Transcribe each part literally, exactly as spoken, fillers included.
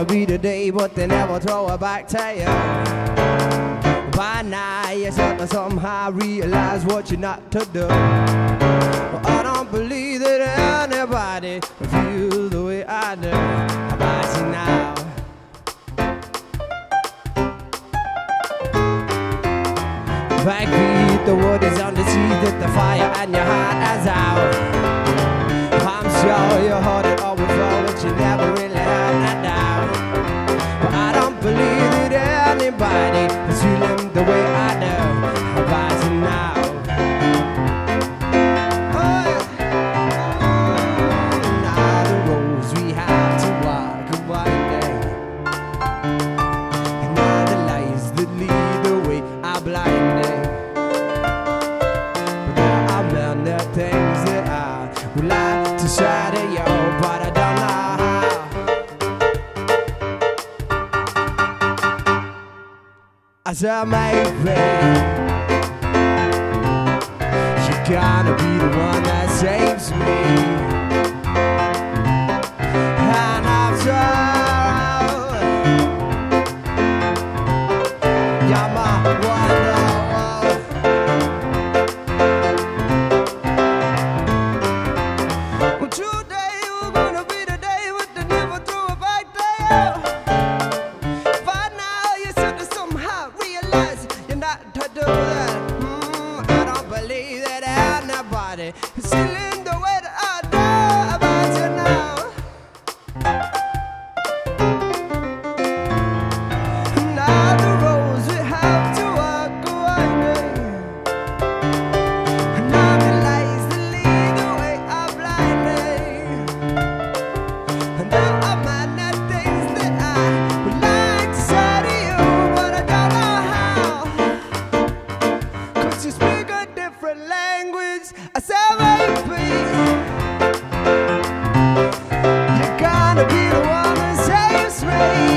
gonna be the day, but they never throw it back to you. By now you start to somehow realize what you're not to do. Well, I don't believe that anybody feels the way I do. How about you now? Backbeat, the wood is on the seat, that the fire and your heart is out. I'm sure you heard it all before, but you never really had that doubt. But I don't believe that anybody is feeling the way I do. How about you now? Oh, yeah. Now the roads we have to walk are winding, and now the lights that lead the way are blinding. But there are many things that I would like to say to you, but I don't know how. I said maybe you're gonna be the one that saves me. And after all, you're my wonderwall. Well, today was gonna be the day, but they never threw it back there. By now you should have somehow realized you're not to do that. Mm, I don't believe that anybody is feeling the way that I do about you now. Now the roads we have to walk are winding, and now the lights that lead the way are blinding. And there are many things that I would like to say to you, but I don't know how. Cause you speak a different language. I say maybe you're gonna be the one that saves me.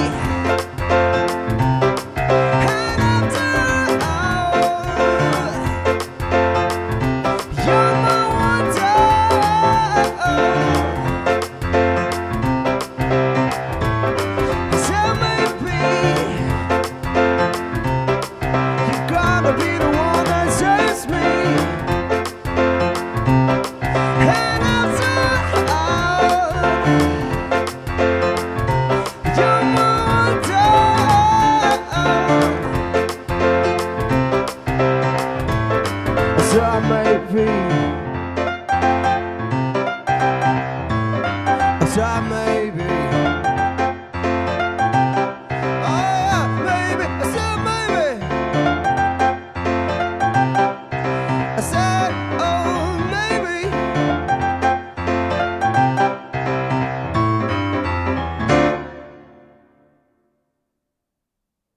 And after all, you're my wonder. So maybe you're gonna be the one that saves me. And after all, you're my wonder. So maybe